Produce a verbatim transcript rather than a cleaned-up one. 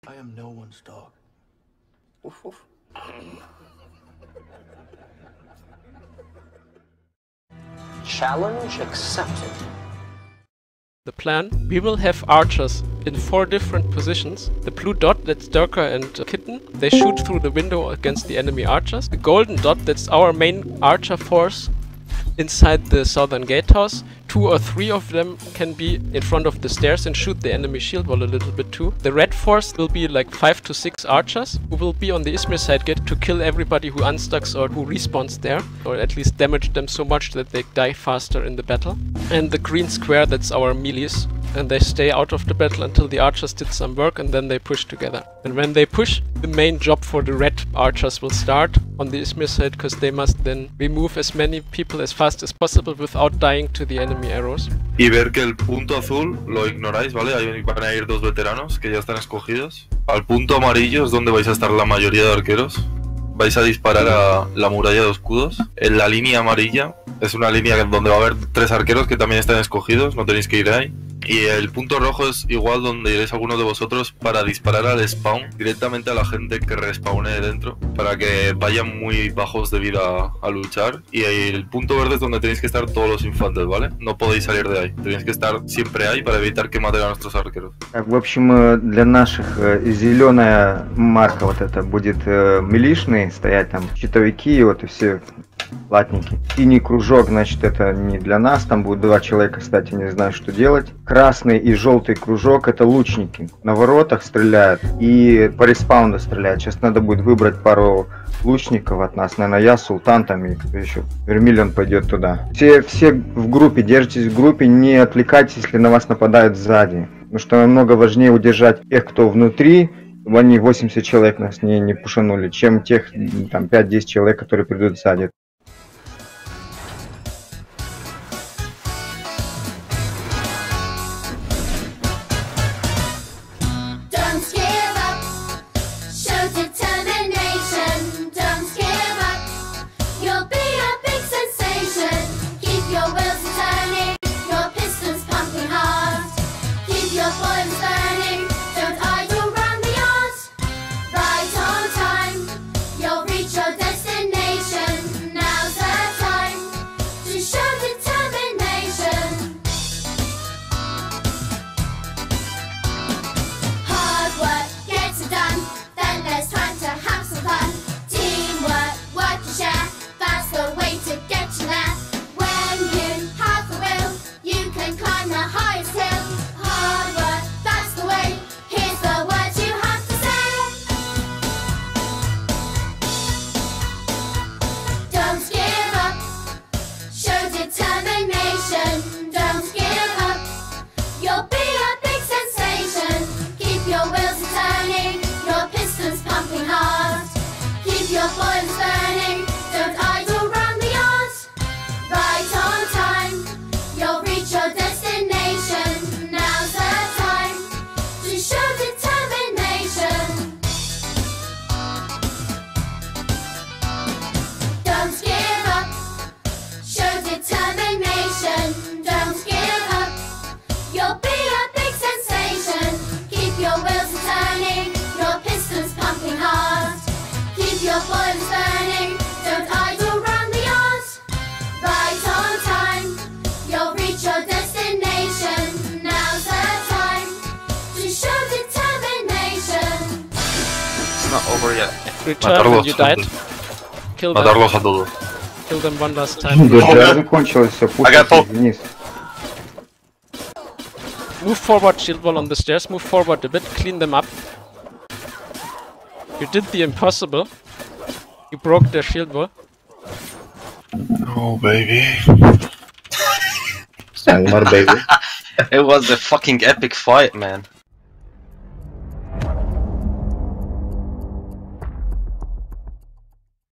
I am no one's dog. Woof woof. Challenge accepted. The plan, we will have archers in four different positions. The blue dot, that's Durka and uh, Kitten. They shoot through the window against the enemy archers. The golden dot, that's our main archer force inside the southern gatehouse. Two or three of them can be in front of the stairs and shoot the enemy shield wall a little bit too. The red force will be like five to six archers who will be on the Izmir side gate to kill everybody who unstucks or who respawns there, or at least damage them so much that they die faster in the battle. And the green square, that's our melees, and they stay out of the battle until the archers did some work, and then they push together. And when they push, the main job for the red archers will start on the Izmir side, because they must then remove as many people as fast as possible without dying to the enemy arrows. Y ver que el punto azul lo ignoráis, ¿vale? Ahí van a ir dos veteranos que ya están escogidos. Al punto amarillo es donde vais a estar la mayoría de arqueros. Vais a disparar a la muralla de escudos. En la línea amarilla es una línea donde va a haber tres arqueros que también están escogidos, no tenéis que ir ahí. Y el punto rojo es igual donde iréis algunos de vosotros para disparar al spawn directamente a la gente que respawne dentro, para que vayan muy bajos de vida a, a luchar. Y el punto verde es donde tenéis que estar todos los infantes, ¿vale? No podéis salir de ahí, tenéis que estar siempre ahí para evitar que maten a nuestros arqueros. В общем, для наших зеленая марка вот эта будет милишные, стоять там щитовики, вот и все латники. Синий кружок, значит, это не для нас, там будет два человека, кстати, не знаю, что делать. Красный и желтый кружок — это лучники. На воротах стреляют и по респаунду стреляют. Сейчас надо будет выбрать пару лучников от нас. Наверное, я, Султан там и кто еще. Вермиллион пойдет туда. Все, все в группе, держитесь в группе, не отвлекайтесь, если на вас нападают сзади. Потому что намного важнее удержать тех, кто внутри, чтобы они восемьдесят человек нас не, не пушанули, чем тех там пять-десять человек, которые придут сзади. Over yet. Return when you died. Kill them. Matarlos a todos. Kill them one last time. Даже закончилось все, пушите вниз. Move forward, shield wall on the stairs. Move forward a bit. Clean them up. You did the impossible. You broke their shield wall. Oh baby. More baby. It was a fucking epic fight, man.